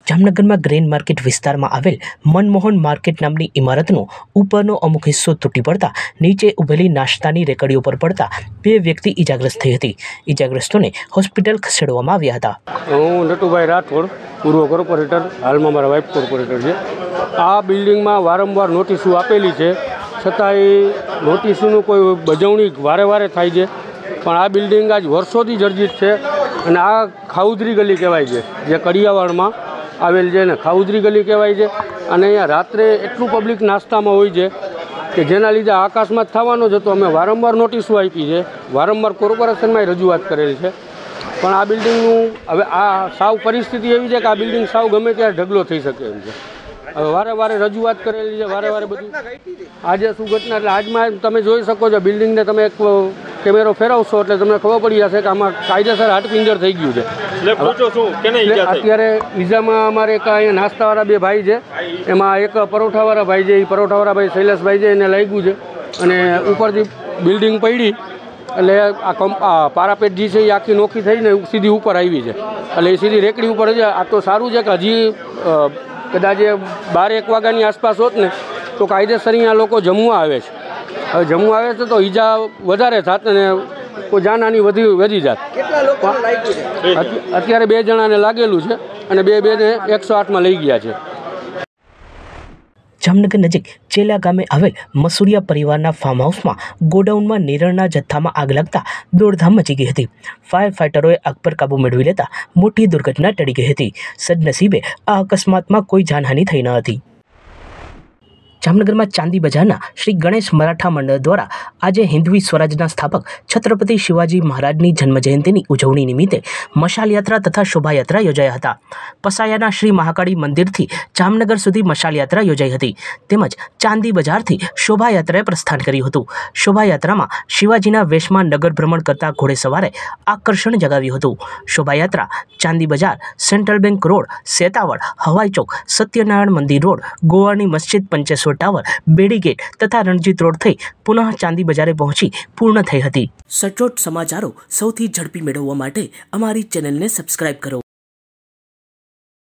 જામનગરમાં grain market વિસ્તારમાં આવેલ મનમોહન માર્કેટ નામની ઇમારતનો ઉપરનો અમુક હિસ્સો તૂટી પડતા નીચે ઉભેલી નાસ્તાની રેકડીઓ પર પડતા બે વ્યક્તિ ઇજાગ્રસ્ત થઈ હતી. ઇજાગ્રસ્તોને હોસ્પિટલ ખસેડવામાં આવ્યા હતા. હું નટુભાઈ રાઠોડ, પૂર્વ કોર્પોરેટર, હાલમાં મારા વાઇફ કોર્પોરેટર છે. આ બિલ્ડિંગમાં વારંવાર નોટિસો આપેલી છે, છતાંય નોટિસોનું કોઈ બજવણી વારે વારે થાય છે. પણ આ બિલ્ડિંગ આજ વર્ષોથી જર્જરિત છે અને આ ખાઉદરી ગલી કહેવાય છે, જે કડિયાવાડમાં આવેલ છે ને ખાઉદરી ગલી કહેવાય છે. અને અહીંયા રાત્રે એટલું પબ્લિક નાસ્તામાં હોય છે કે જેના લીધે આકાશમાં જ થવાનો જ હતો. અમે વારંવાર નોટિસો આપી છે, વારંવાર કોર્પોરેશનમાં રજૂઆત કરેલી છે, પણ આ બિલ્ડિંગનું હવે આ સાવ પરિસ્થિતિ એવી છે કે આ બિલ્ડિંગ સાવ ગમે ત્યારે ઢગલો થઈ શકે એમ છે. હવે વારે વારે રજૂઆત કરેલી છે, વારે વારે બધું. આજે શું ઘટના, એટલે આજમાં તમે જોઈ શકો છો બિલ્ડિંગને તમે એક કેમેરો ફેરવશો એટલે તમને ખબર પડી જશે કે આમાં કાયદેસર હાડપિંજર થઈ ગયું છે. અત્યારે ઈજામાં અમારે એક અહીંયા નાસ્તાવાળા બે ભાઈ છે, એમાં એક પરોઠાવાળા ભાઈ છે, એ પરોઠાવાળા ભાઈ શૈલેષભાઈ છે, એને લાગ્યું છે અને ઉપરથી બિલ્ડિંગ પડી એટલે આ પારાપેટ જે છે એ આખી નોખી થઈને સીધી ઉપર આવી છે. એટલે એ સીધી રેકડી ઉપર છે. આ તો સારું છે કે હજી કદાચ 12-1 વાગ્યાની આસપાસ હોત ને તો કાયદેસર અહીંયા લોકો જમવા આવે છે. હવે જમવા આવે છે તો ઈજા વધારે થાત અને કોઈ જાનહાની વધી જાત. અત્યારે 2 જણાને લાગેલું છે અને બેને 108માં લઈ ગયા છે. જામનગર નજીક ચેલા ગામે આવેલ મસુરિયા પરિવારના ફાર્મ હાઉસમાં ગોડાઉનમાં નિરણના જથ્થામાં આગ લાગતા દોડધામ મચી ગઈ હતી. ફાયર ફાઇટરોએ આગ પર કાબુ મેળવી લેતા મોટી દુર્ઘટના ટળી ગઈ હતી. સદનસીબે આ અકસ્માતમાં કોઈ જાનહાનિ થઈ ન હતી. જામનગરમાં ચાંદી બજારના શ્રી ગણેશ મરાઠા મંડળ દ્વારા આજે હિન્દવી સ્વરાજના સ્થાપક છત્રપતિ શિવાજી મહારાજની જન્મજયંતિની ઉજવણી નિમિત્તે મશાલ યાત્રા તથા શોભાયાત્રા યોજાયા હતા. પસાયાના શ્રી મહાકાળી મંદિરથી જામનગર સુધી મશાલ યાત્રા યોજાઈ હતી, તેમજ ચાંદી બજારથી શોભાયાત્રાએ પ્રસ્થાન કર્યું હતું. શોભાયાત્રામાં શિવાજીના વેશમાં નગર ભ્રમણ કરતા ઘોડેસવારે આકર્ષણ જગાવ્યું હતું. શોભાયાત્રા Chandi Bazar, central bank road, Setavad, Havai Chowk, Satyanarayan Mandir road, ગોવાળની મસ્જિદ, પંચેશ્વર ટાવર, બેડી ગેટ તથા રણજીત રોડ થઈ પુનઃ ચાંદી બજારે પહોંચી પૂર્ણ થઈ હતી. સચોટ સમાચારો સૌથી ઝડપી મેળવવા માટે અમારી ચેનલને સબસ્ક્રાઇબ કરો.